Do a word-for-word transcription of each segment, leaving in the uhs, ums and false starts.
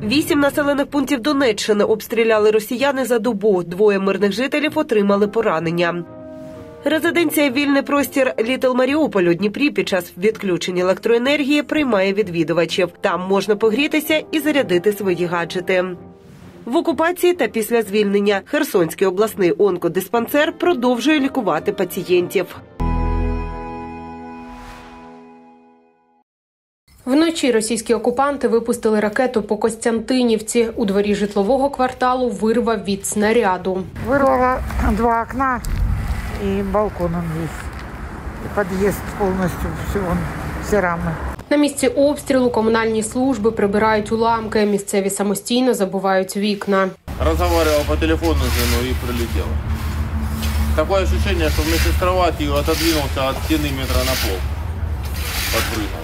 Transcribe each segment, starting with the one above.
Вісім населених пунктів Донеччини обстріляли росіяни за добу. Двоє мирних жителів отримали поранення. Резиденція «Вільний простір Літл Маріуполь» у Дніпрі під час відключення електроенергії приймає відвідувачів. Там можна погрітися і зарядити свої гаджети. В окупації та після звільнення Херсонський обласний онкодиспансер продовжує лікувати пацієнтів. Вночі російські окупанти випустили ракету по Костянтинівці. У дворі житлового кварталу вирва від снаряду. Вирвало два окна і балкон весь. І під'їзд повністю, всі рами. На місці обстрілу комунальні служби прибирають уламки. Місцеві самостійно забивають вікна. Розмовляв по телефону з женою і прилетіло. Таке відчуття, що вместе з кроватью отодвинувся від стіни метра на пол. Подпрыгнув.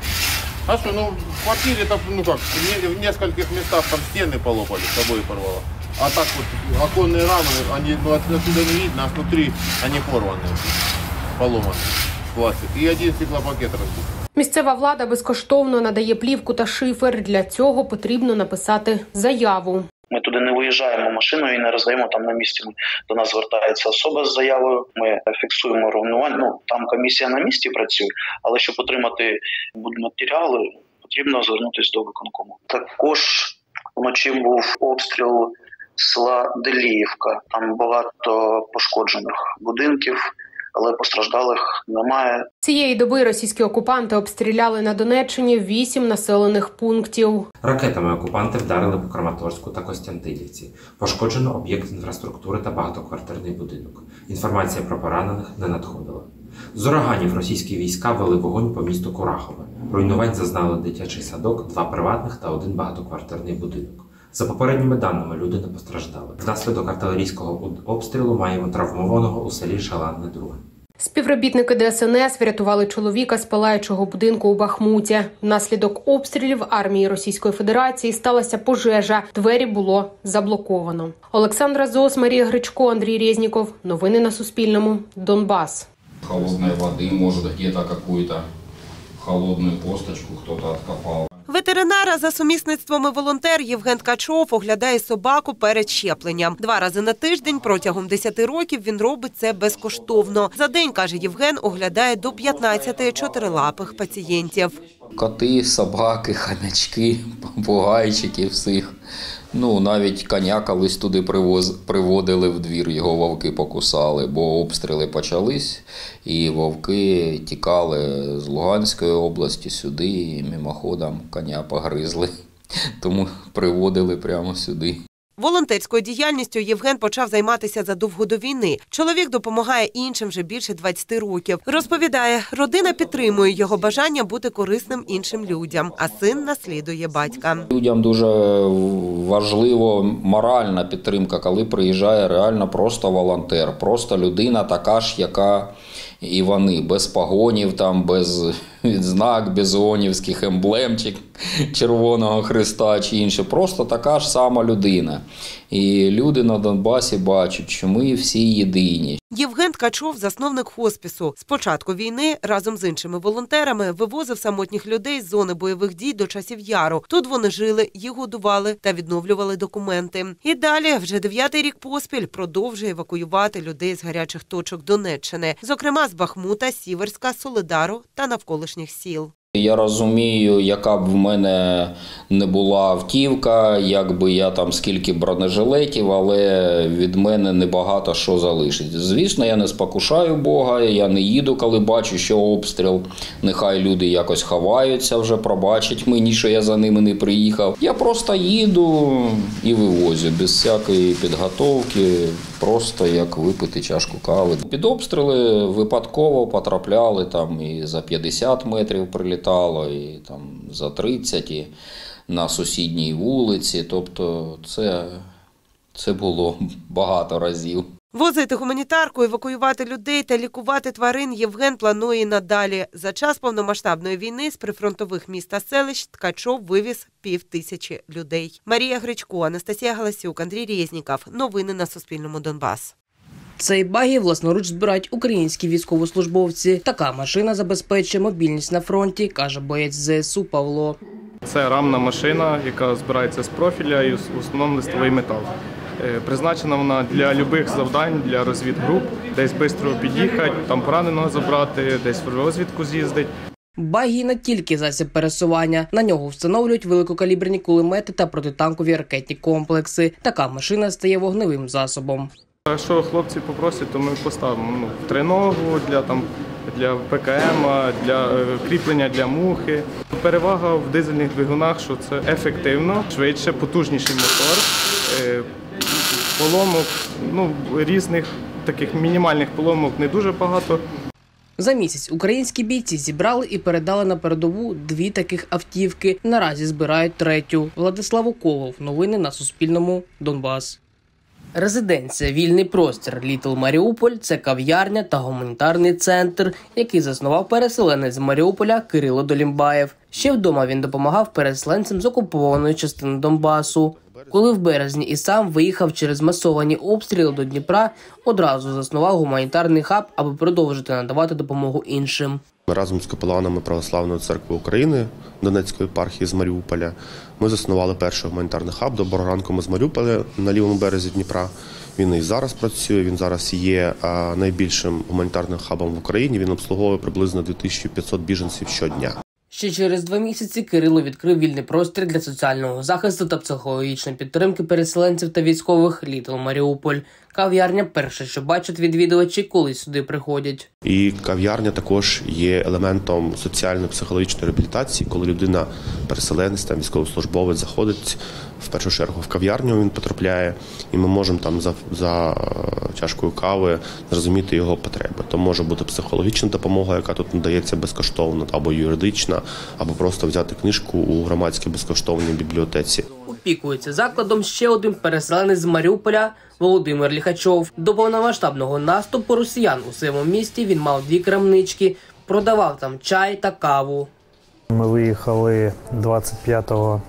А что, ну в квартире там, ну как, в нескольких местах там стены полопали, с собой порвало. А так вот оконные рамы, они, ну, отсюда не видно, а внутри они порваны, поломаны, пластик. И один стеклопакет разбит. Місцева влада безкоштовно надає плівку та шифер. Для цього потрібно написати заяву. Ми туди не виїжджаємо машиною і не роздаємо там на місці. До нас звертається особа з заявою, ми фіксуємо руйнування. Ну, там комісія на місці працює, але щоб отримати будматеріали, потрібно звернутися до виконкому. Також вночі був обстріл села Деліївка. Там багато пошкоджених будинків, але постраждалих немає. Цієї доби російські окупанти обстріляли на Донеччині вісім населених пунктів. Ракетами окупанти вдарили по Краматорську та Костянтинівці. Пошкоджено об'єкт інфраструктури та багатоквартирний будинок. Інформація про поранених не надходила. З ураганів російські війська вели вогонь по місту Курахове. Руйнувань зазнали дитячий садок, два приватних та один багатоквартирний будинок. За попередніми даними, люди не постраждали. Внаслідок артилерійського обстрілу маємо травмованого у селі Шаланне друге. Співробітники Де Ес Ен Ес врятували чоловіка з палаючого будинку у Бахмуті. Внаслідок обстрілів армії Російської Федерації сталася пожежа. Двері було заблоковано. Олександра Зос, Марія Гречко, Андрій Резніков. Новини на Суспільному. Донбас. Холодной воды, может, где-то какую-то холодную косточку кто-то откопал. Ветеринар, за сумісництвом і волонтер Євген Ткачов оглядає собаку перед щепленням. Два рази на тиждень протягом десяти років він робить це безкоштовно. За день, каже Євген, оглядає до п'ятнадцяти чотирилапих пацієнтів. Коти, собаки, хомячки, попугайчики всіх. Ну, навіть коня колись туди привоз, приводили в двір, його вовки покусали, бо обстріли почались, і вовки тікали з Луганської області сюди, і мимоходом коня погризли, тому приводили прямо сюди. Волонтерською діяльністю Євген почав займатися задовго до війни. Чоловік допомагає іншим вже більше двадцяти років. Розповідає, родина підтримує його бажання бути корисним іншим людям, а син наслідує батька. Людям дуже важлива моральна підтримка, коли приїжджає реально просто волонтер, просто людина така ж, яка і вони, без погонів, там, без відзнак, без ООНівських емблемчик, Червоного Хреста чи інше. Просто така ж сама людина. І люди на Донбасі бачать, що ми всі єдині. Євген Ткачов – засновник хоспісу. З початку війни разом з іншими волонтерами вивозив самотніх людей з зони бойових дій до Часів Яру. Тут вони жили, їх годували та відновлювали документи. І далі, вже дев'ятий рік поспіль, продовжує евакуювати людей з гарячих точок Донеччини. Зокрема, з Бахмута, Сіверська, Солидару та навколишніх сіл. Я розумію, яка б в мене не була автівка, якби я там скільки бронежилетів, але від мене небагато що залишить. Звісно, я не спокушаю Бога, я не їду, коли бачу, що обстріл. Нехай люди якось ховаються вже, пробачать мені, що я за ними не приїхав. Я просто їду і вивозю, без всякої підготовки, просто як випити чашку кави. Під обстріли випадково потрапляли, там і за п'ятдесят метрів прилітали. І там за тридцять, і на сусідній вулиці. Тобто це, це було багато разів. Возити гуманітарку, евакуювати людей та лікувати тварин Євген планує і надалі. За час повномасштабної війни з прифронтових міст та селищ Ткачов вивіз пів тисячі людей. Марія Гречко, Анастасія Галасюк, Андрій Резніков. Новини на Суспільному. Донбас. Цей багі власноруч збирають українські військовослужбовці. Така машина забезпечує мобільність на фронті, каже боєць Зе Ес У Павло. Це рамна машина, яка збирається з профіля і в основному листовий метал. Призначена вона для будь-яких завдань, для розвідгруп, десь швидко під'їхати, там пораненого забрати, десь в розвідку з'їздити. Багі не тільки засіб пересування. На нього встановлюють великокаліберні кулемети та протитанкові ракетні комплекси. Така машина стає вогневим засобом. Якщо хлопці попросять, то ми поставимо ну, триногу для, там, для ПКМ, для е, кріплення для мухи. Перевага в дизельних двигунах, що це ефективно, швидше, потужніший мотор, е, поломок, ну, різних таких мінімальних поломок не дуже багато. За місяць українські бійці зібрали і передали на передову дві таких автівки. Наразі збирають третю. Владислав Уколов. Новини на Суспільному. Донбас. Резиденція «Вільний простір» Літл Маріуполь – це кав'ярня та гуманітарний центр, який заснував переселенець з Маріуполя Кирило Долімбаєв. Ще вдома він допомагав переселенцям з окупованої частини Донбасу. Коли в березні і сам виїхав через масовані обстріли до Дніпра, одразу заснував гуманітарний хаб, аби продовжити надавати допомогу іншим. Разом з капеланами Православної церкви України Донецької єпархії з Маріуполя ми заснували перший гуманітарний хаб «Доброго ранку, ми з Маріуполя» на лівому березі Дніпра. Він і зараз працює, він зараз є найбільшим гуманітарним хабом в Україні, він обслуговує приблизно дві тисячі п'ятсот біженців щодня. Ще через два місяці Кирило відкрив вільний простір для соціального захисту та психологічної підтримки переселенців та військових «Літл Маріуполь». Кав'ярня – перше, що бачать відвідувачі, коли сюди приходять. І кав'ярня також є елементом соціально-психологічної реабілітації, коли людина, переселенець, там, військовослужбовець заходить, в першу чергу в кав'ярню він потрапляє, і ми можемо там за, за чашкою кави зрозуміти його потреби. То може бути психологічна допомога, яка тут надається безкоштовно, або юридична, або просто взяти книжку у громадській безкоштовній бібліотеці. Опікується закладом ще один переселенець з Маріуполя Володимир Ліхачов. До повномасштабного наступу росіян у своєму місті він мав дві крамнички, продавав там чай та каву. Ми виїхали двадцять п'ятого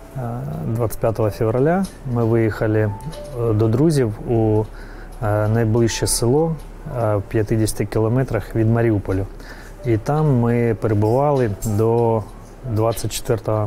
февраля, ми виїхали до друзів у найближче село в п'ятдесяти кілометрах від Маріуполя. І там ми перебували до двадцять четвертого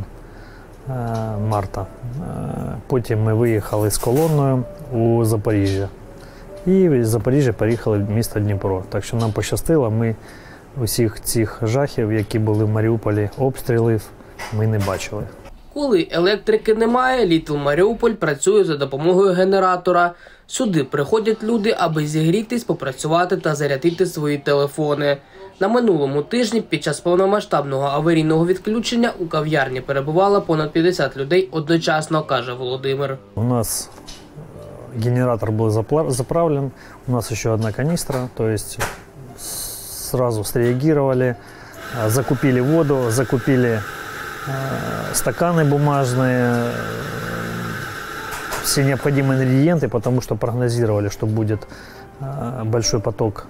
марта. Потім ми виїхали з колоною у Запоріжжя. І з Запоріжжя поїхали в місто Дніпро. Так що нам пощастило, ми усіх цих жахів, які були в Маріуполі, обстрілів, ми не бачили. Коли електрики немає, Літл Маріуполь працює за допомогою генератора. Сюди приходять люди, аби зігрітись, попрацювати та зарядити свої телефони. На минулому тижні під час повномасштабного аварійного відключення у кав'ярні перебувало понад п'ятдесят людей одночасно, каже Володимир. У нас генератор був заправлен, у нас ще одна каністра, то есть сразу среагировали, закупили воду, закупили стаканы бумажные, все необходимые ингредиенты, потому что прогнозировали, что будет большой поток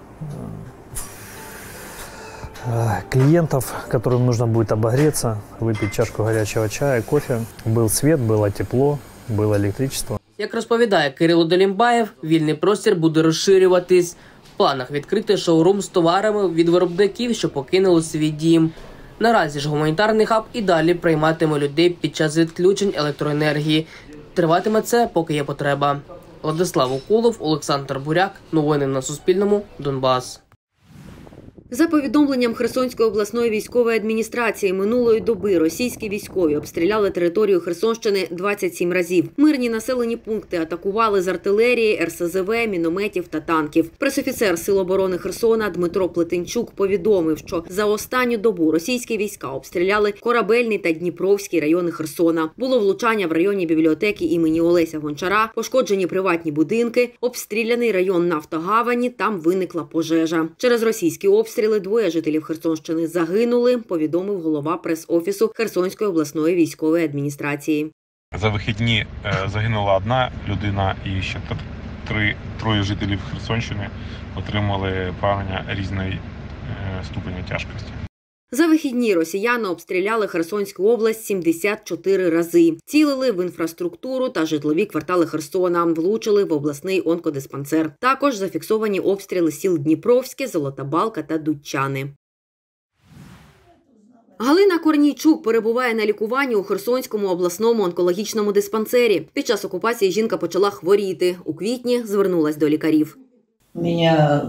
клиентов, которым нужно будет обогреться, выпить чашку горячего чая, кофе. Был свет, было тепло, было электричество. Як розповідає Кирило Долімбаєв, вільний простір буде розширюватись. В планах відкрити шоурум з товарами від виробників, що покинули свій дім. Наразі ж гуманітарний хаб і далі прийматиме людей під час відключень електроенергії. Триватиме це, поки є потреба. Владислав Уколов, Олександр Буряк. Новини на Суспільному. Донбас. За повідомленням Херсонської обласної військової адміністрації, минулої доби російські військові обстріляли територію Херсонщини двадцять сім разів. Мирні населені пункти атакували з артилерії, ер ес зе ве, мінометів та танків. Пресофіцер Сил оборони Херсона Дмитро Плетенчук повідомив, що за останню добу російські війська обстріляли Корабельний та Дніпровський райони Херсона. Було влучання в районі бібліотеки імені Олеся Гончара, пошкоджені приватні будинки, обстріляний район Нафтогавані, там виникла пожежа. Через російські обстріли двоє жителів Херсонщини загинули, повідомив голова прес-офісу Херсонської обласної військової адміністрації. За вихідні загинула одна людина і ще три, троє жителів Херсонщини отримали поранення різної ступені тяжкості. За вихідні росіяни обстріляли Херсонську область сімдесят чотири рази. Цілили в інфраструктуру та житлові квартали Херсона, влучили в обласний онкодиспансер. Також зафіксовані обстріли сіл Дніпровське, Золота Балка та Дудчани. Галина Корнійчук перебуває на лікуванні у Херсонському обласному онкологічному диспансері. Під час окупації жінка почала хворіти. У квітні звернулась до лікарів. У мене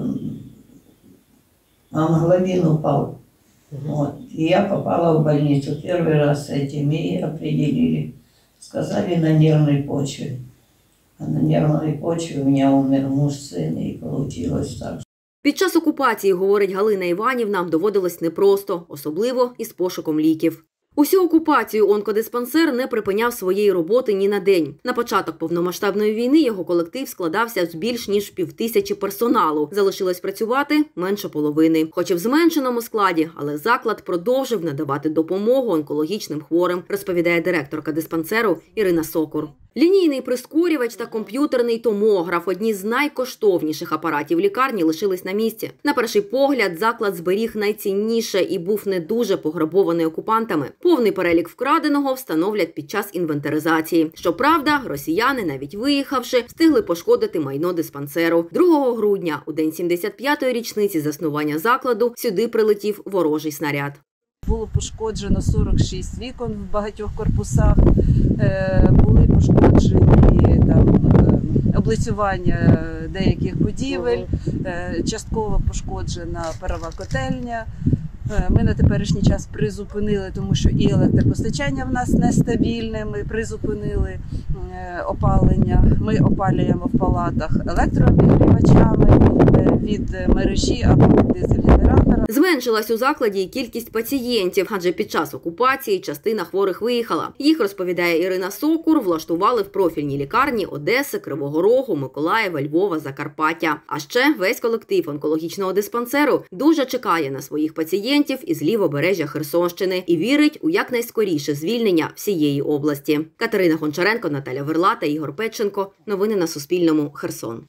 гемоглобин упав. Вот. И я попала в больницу. Первый раз с этим и определили. Сказали, на нервной почве. А на нервной почве у меня умер муж, сын, и получилось так. Під час окупації, говорить Галина Іванівна, доводилось непросто, особливо із пошуком ліків. Усю окупацію онкодиспансер не припиняв своєї роботи ні на день. На початок повномасштабної війни його колектив складався з більш ніж півтисячі персоналу. Залишилось працювати менше половини. Хоч і в зменшеному складі, але заклад продовжив надавати допомогу онкологічним хворим, розповідає директорка диспансеру Ірина Сокур. Лінійний прискорювач та комп'ютерний томограф – одні з найкоштовніших апаратів лікарні лишились на місці. На перший погляд, заклад зберіг найцінніше і був не дуже пограбований окупантами. Повний перелік вкраденого встановлять під час інвентаризації. Щоправда, росіяни, навіть виїхавши, встигли пошкодити майно диспансеру. другого грудня, у день сімдесят п'ятої річниці заснування закладу, сюди прилетів ворожий снаряд. Було пошкоджено сорок шість вікон в багатьох корпусах, були пошкоджені там, облицювання деяких будівель, частково пошкоджена парова котельня. Ми на теперішній час призупинили, тому що і електропостачання в нас нестабільне, ми призупинили опалення. Ми опалюємо в палатах електрообігрівачами від мережі або від дизель-генератора. Зменшилась у закладі і кількість пацієнтів, адже під час окупації частина хворих виїхала. Їх, розповідає Ірина Сокур, влаштували в профільні лікарні Одеси, Кривого Рогу, Миколаєва, Львова, Закарпаття. А ще весь колектив онкологічного диспансеру дуже чекає на своїх пацієнтів із лівобережжя Херсонщини і вірить у якнайскоріше звільнення всієї області. Катерина Гончаренко, Наталя Верла та Ігор Петченко. Новини на Суспільному. Херсон.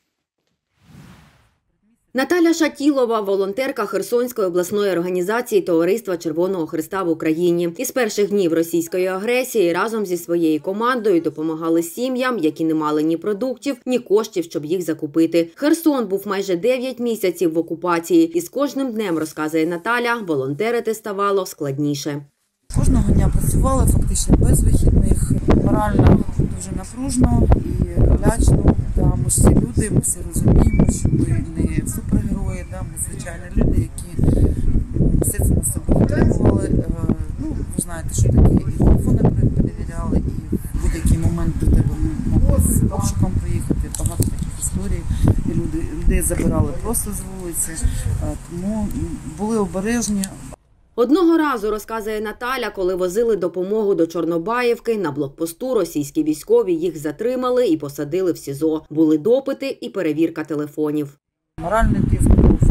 Наталя Шатілова – волонтерка Херсонської обласної організації Товариства Червоного Хреста в Україні. Із перших днів російської агресії разом зі своєю командою допомагали сім'ям, які не мали ні продуктів, ні коштів, щоб їх закупити. Херсон був майже дев'ять місяців в окупації. І з кожним днем, розказує Наталя, волонтерити ставало складніше. Кожного дня працювали фактично без вихідних, морально дуже напружно і лячно. Да, ми всі люди, ми всі розуміємо, що ми не супергерої, да, ми звичайні люди, які все це на себе отримували. Ну, ви знаєте, що таке і телефони перевіряли, і в будь-який момент до тебе могли з обшуком приїхати. Багато таких історій, і люди, людей забирали просто з вулиці, тому були обережні. Одного разу, розказує Наталя, коли возили допомогу до Чорнобаївки, на блокпосту російські військові їх затримали і посадили в СІЗО. Були допити і перевірка телефонів. Моральний тиск був,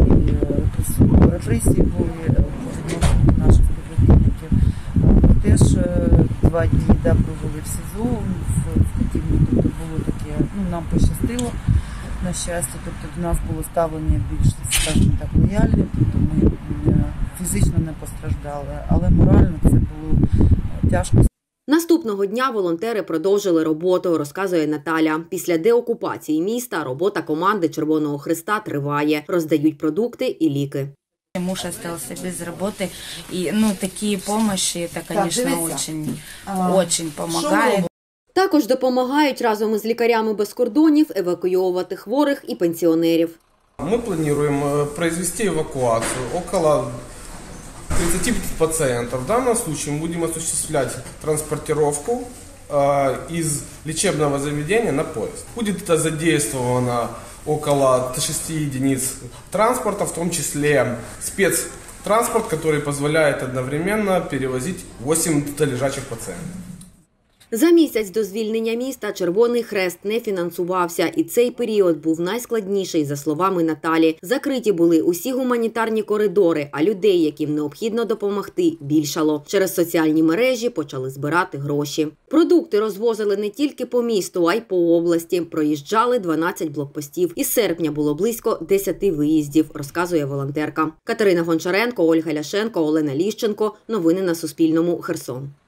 і репресії були по відношенню наших співробітників. Теж два дні да, провели в СІЗО, в Катівні, тобто було таке, ну, нам пощастило, на щастя, тобто до нас було ставлення більш, скажімо так, лояльне, тобто ми фізично не постраждали, але морально це було тяжко. Наступного дня волонтери продовжили роботу, розказує Наталя. Після деокупації міста робота команди Червоного Хреста триває. Роздають продукти і ліки. Муж остался без работы, и ну, такие помощи, это, конечно, очень, очень помогает. Також допомагають разом із лікарями без кордонів евакуювати хворих і пенсіонерів. Мы планируем произвести эвакуацию около тридцати пациентов. В данном случае мы будем осуществлять транспортировку э, из лечебного заведения на поезд. Будет это задействовано около шести единиц транспорта, в том числе спецтранспорт, который позволяет одновременно перевозить восемь лежачих пациентов. За місяць до звільнення міста Червоний Хрест не фінансувався, і цей період був найскладніший, за словами Наталі. Закриті були усі гуманітарні коридори, а людей, яким необхідно допомогти, більшало. Через соціальні мережі почали збирати гроші. Продукти розвозили не тільки по місту, а й по області. Проїжджали дванадцять блокпостів. Із серпня було близько десяти виїздів, розказує волонтерка. Катерина Гончаренко, Ольга Ляшенко, Олена Ліщенко. Новини на Суспільному. Херсон.